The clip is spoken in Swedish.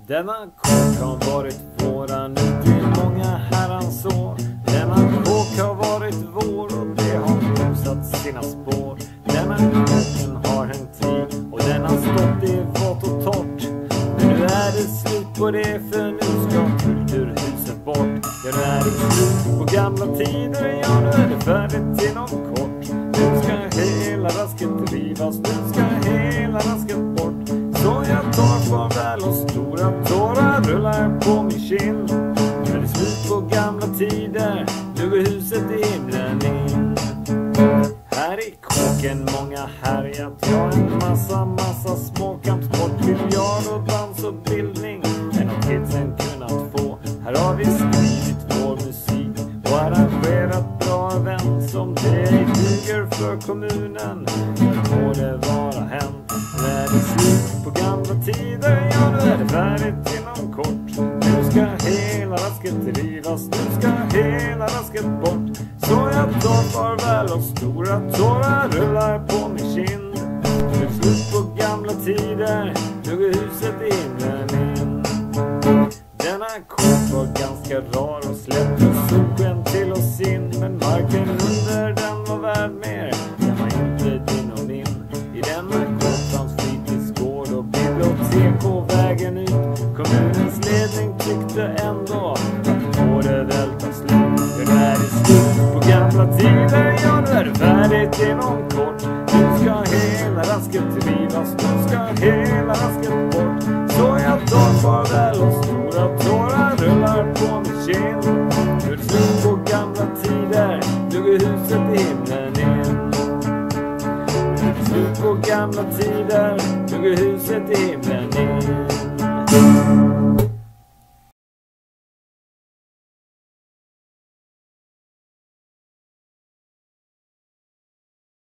Denna kåk har varit våran ut i många herrans år. Denna kåk har varit vår och det har satt sina spår. Denna kåken har hängt i och den har stått i vått och torrt. Men nu är det slut på det, för nu ska kulturhuset bort. Ja, nu är det slut på gamla tider, ja nu är det färdigt inom kort. Nu ska hela rasket rivas, nu ska hela rasket bort. Så jag tar farväl och stora tårar rullar på min kind. Nu är det slut på gamla tider, nu går huset i himlen in. Här i kåken många härjat, ja en massa småkampsport, biljard och dans och bildning är något kidsen kunnat få. Här har vi skrivit vår musik och arrangerat bra event. Som det duger för kommunen, nu må det vara hänt. Nu är det slut på gamla tider, ja nu är det färdigt inom kort. Nu ska hela rasket rivas, nu ska hela rasket bort. Så jag tar farväl och stora tårar rullar på min kind. Nu är det slut på gamla tider, nu går huset i himlen in. Denna kåk var ganska rar och släppte solsken till oss in. Men marken under den var värd mer, den var inte din och min. I denna kåk fanns fritidsgård och bibliotek och vägen ut. Kommunens ledning tyckte ändå att får det väl ta slut. Ja, nu är det slut på gamla tider, ja nu är det färdigt inom kort. Nu ska hela rasket rivas, nu ska hela rasket bort. Så jag tar farväl och stora tårar rullar på min kind. Nu är det slut på gamla tider, nu går huset i himlen in. Nu är det slut på gamla tider, nu går huset i himlen